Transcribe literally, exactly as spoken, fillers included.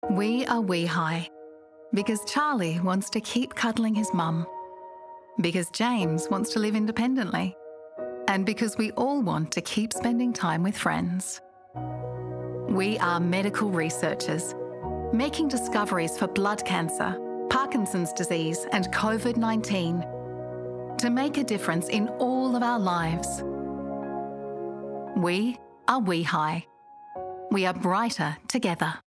We are WEHI because Charlie wants to keep cuddling his mum, because James wants to live independently, and because we all want to keep spending time with friends. We are medical researchers, making discoveries for blood cancer, Parkinson's disease and COVID nineteen to make a difference in all of our lives. We are WEHI. We are brighter together.